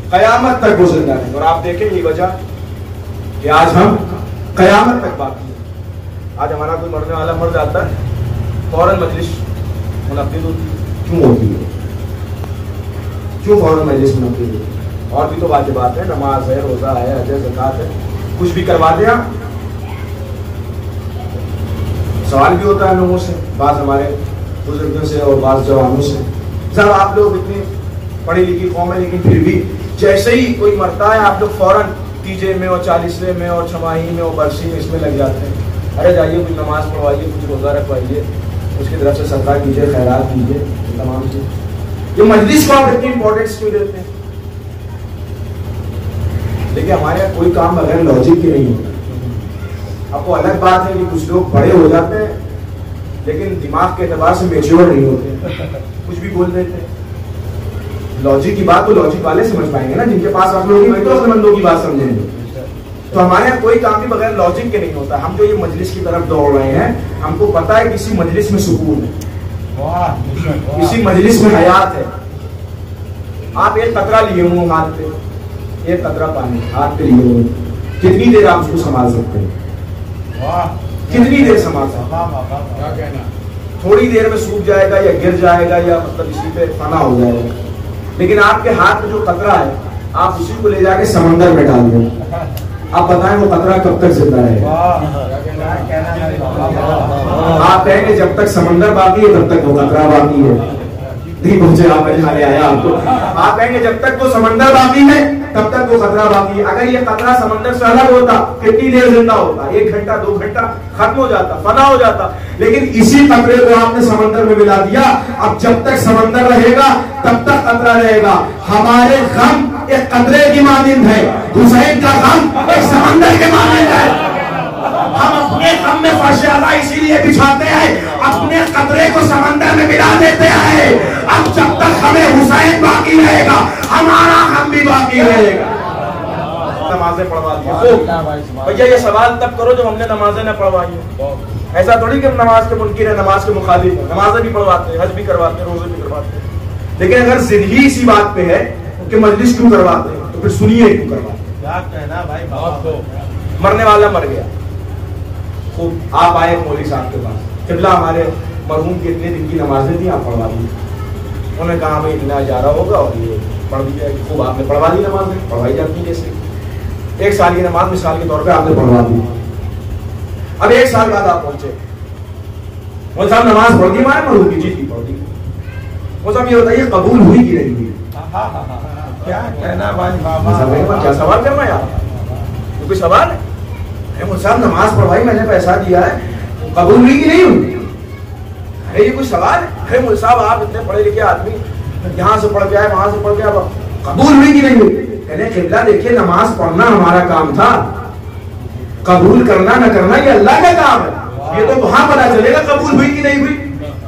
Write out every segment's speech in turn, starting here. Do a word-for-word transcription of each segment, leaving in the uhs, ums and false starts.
قیامت تک وہ زندہ رہیں گے. اور آپ دیکھیں یہ وجہ کہ آج ہم قیامت تک باقی ہیں. آج ہمارا کوئی مرنے والا مر جاتا ہے فوراً مجلس منعقد ہوتی ہے. کیوں ہوتی ہے؟ کیوں فوراً مجلس منعقد ہوتی ہے؟ اور بھی تو واجبات ہیں, نماز ہے, روزہ ہے, حج ہے, زکات ہے, کچھ بھی کروا دیں آپ. سوال بھی ہوتا ہے لوگوں سے, بعض ہمارے بزرگوں سے اور بعض جوانوں سے, سر آپ لوگ اتنی پڑھی لکھی قوم ہے لیکن پھر بھی جیسے ہی کوئی مرتا ہے آپ لوگ فوراً تیجے میں اور چالیسویں میں اور چھماہی میں اور برسی میں اس میں لگ جاتے ہیں. ارے جائیے کچھ نماز پڑھوائیے, کچھ روزہ رکھوائیے, اس کی طرف سے صدقہ کیجیے, خیرات کیجیے, تمام چیز. یہ مجلس کو آپ اتنی امپورٹینس کیوں دیتے ہیں؟ دیکھیے ہمارے یہاں کوئی کام بغیر لاجک کے نہیں ہوتا. اب وہ الگ بات ہے کہ کچھ لوگ بڑے ہو جاتے ہیں لیکن دماغ کے اعتبار سے میچور نہیں ہوتے, کچھ بھی بول دیتے ہیں. لاجک کی بات تو لاجک والے سمجھ پائیں گے نا, جن کے پاس آپ لوگ تو عقل مندوں کی بات سمجھیں گے. تو ہمارے یہاں کوئی کام بھی بغیر لاجک کے نہیں ہوتا. ہم جو یہ مجلس کی طرف دوڑ رہے ہیں, ہم کو پتا ہے کسی مجلس میں سکون ہے, کسی مجلس میں حیات ہے. آپ ایک قطرہ لیے ہوں ہاتھ پہ, ایک قطرہ پانی ہاتھ پہ لیے ہوں, کتنی دیر آپ اس کو سنبھال سکتے ہیں؟ کتنی دیر سنبھال سکتے ہیں؟ تھوڑی دیر میں سوکھ جائے گا یا گر جائے گا یا مطلب اسی پہ فنا ہو جائے گا. لیکن آپ کے ہاتھ میں جو قطرہ ہے آپ اسی کو لے جا کے سمندر میں ڈال دیں, آپ بتائیں وہ قطرہ کب تک زندہ رہے گا؟ آپ کہیں گے جب تک سمندر باقی ہے تب تک وہ قطرہ باقی ہے. نہیں پہنچے آپ بجھانے آیا آپ کو. آپ کہیں گے جب تک وہ سمندر باقی ہے تب تک وہ قطرہ باقی ہے. اگر یہ قطرہ سمندر سے الگ ہوتا کتنی دیر زندہ ہوتا؟ ایک گھنٹہ, دو گھنٹہ, ختم ہو جاتا, فنا ہو جاتا. لیکن اسی قطرے کو آپ نے سمندر میں ملا دیا. اب جب تک سمندر رہے گا تب تک قطرہ رہے گا. ہمارے غم ایک قطرے کی مانند ہے, حسین کا غم ایک سمندر کے مانند ہے. ہم اپنے غم میں فرش اعلیٰ اسی لیے بچھاتے ہیں, اپنے قطرے کو سمندر میں ملا دیتے ہیں. اب جب تک ہمیں حسین باقی رہے گا ہمارا غم بھی باقی رہے گا. نمازیں پڑھوا دیا بھیا, یہ سوال تب کرو جب ہم نے نمازیں نہ پڑھوائی ہیں. ایسا تھوڑی کہ نماز کے منکر ہے, نماز کے مخالف ہے. نمازیں بھی پڑھواتے ہیں, حج بھی کرواتے ہیں, روزے بھی کرواتے ہیں. لیکن اگر زندگی اسی بات پہ ہے کہ مجلس کیوں کرواتے ہیں تو پھر سنیے کیوں کرواتے ہیں. کیا کہنا بھائی, مرنے والا مر گیا, خوب آپ آئے مولوی صاحب کے پاس, قبلہ ہمارے مرحوم کی اتنے دن کی نمازیں تھیں, آپ پڑھوا دی. انہوں نے کہا ہمیں اتنا اجارہ ہوگا اور یہ پڑھ دیا. خوب آپ نے پڑھوا دی, نمازیں پڑھوائی جاتی ہیں جیسے ایک سال کی نماز مثال کے طور پہ آپ نے پڑھوا دی. اب ایک سال بعد آپ پہنچے, وہ صاحب نماز پڑھ دی ہمارے مرحوم کی, جی کی پڑھ دی. وہ صاحب یہ بتائیے قبول ہوئی کہ نہیں ہوئی؟ کیا کہنا بھائی, کیا سوال کرنا ہے آپ, کوئی سوال ہے؟ مول صاحب نماز پڑھوائی, میں نے پیسہ دیا ہے, قبول ہوئی کہ نہیں ہوئی؟ ارے یہ کوئی سوال ہے؟ ارے مول صاحب آپ اتنے پڑھے لکھے آدمی, یہاں سے پڑھ کے آئے, وہاں سے پڑھ کے آئے, قبول ہوئی کہ نہیں ہوئی؟ کہنے قبلہ دیکھیے نماز پڑھنا ہمارا کام تھا, قبول کرنا نہ کرنا یہ اللہ کا کام ہے. یہ تو وہاں پتا چلے گا قبول ہوئی کہ نہیں ہوئی.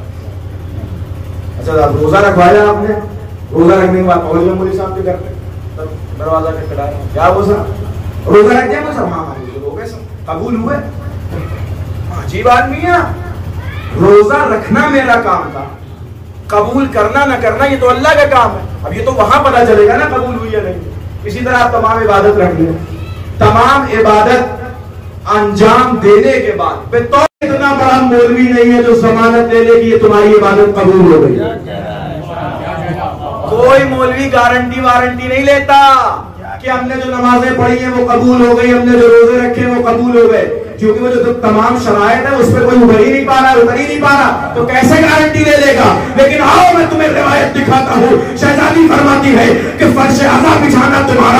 اچھا آپ روزہ رکھوایا, آپ نے روزہ رکھنے کے بعد پہنچ گئے مولوی صاحب کے گھر پہ, دروازہ پہ کھڑایا, کیا وہ صاحب روزہ رکھ دیا؟ وہ صاحب ہاں ہو گئے, سب قبول ہوئے. عجیب آدمی ہے, روزہ رکھنا میرا کام تھا, قبول کرنا نہ کرنا یہ تو اللہ کا کام ہے. اب یہ تو وہاں پتا چلے گا نا قبول ہوئی یا نہیں. اسی طرح آپ تمام عبادت رکھ لیں, تمام عبادت انجام دینے کے بعد اتنا بڑا مولوی نہیں ہے جو ضمانت دے لے کہ یہ تمہاری عبادت قبول ہو گئی. کوئی مولوی گارنٹی وارنٹی نہیں لیتا کہ ہم نے جو نمازیں پڑھی ہیں وہ قبول ہو گئی, ہم نے جو روزے رکھے ہیں وہ قبول ہو گئے. کیونکہ وہ جو تمام شرائط ہے اس پہ کوئی ابھر ہی نہیں پا رہا, ابھر ہی نہیں پا رہا, تو کیسے گارنٹی لے لے گا. لیکن آؤ میں تمہیں روایت دکھاتا ہوں, شہزادی فرماتی ہے کہ فرش اعلیٰ بچھانا تمہارا